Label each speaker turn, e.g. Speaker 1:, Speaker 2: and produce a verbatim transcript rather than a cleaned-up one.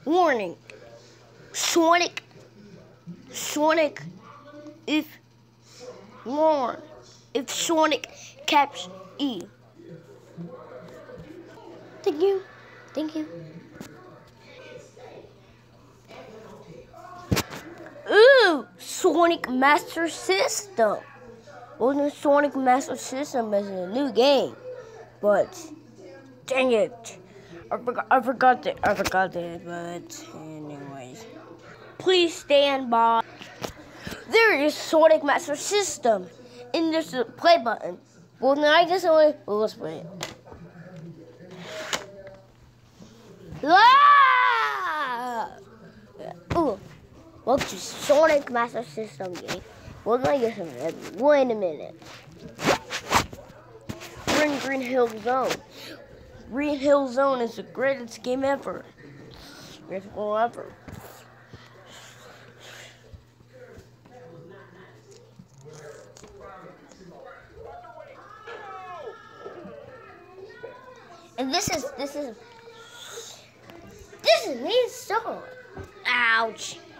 Speaker 1: Warning. Sonic. Sonic. If. Warn. If Sonic caps E. Thank you. Thank you. Ooh, Sonic Master System. Well, the Sonic Master System is a new game, but dang it, I forgot. I forgot it. I forgot it. But anyways, please stand by. There is Sonic Master System, and there's a play button. Well, then I guess only. Well, let's play it. Ah! Ooh. Well, to Sonic Master System game. We're gonna get some red. Wait a minute. We're in Green Hill Zone. Green Hill Zone is the greatest game ever. Greatest game ever. And this is this is this is me song. Ouch.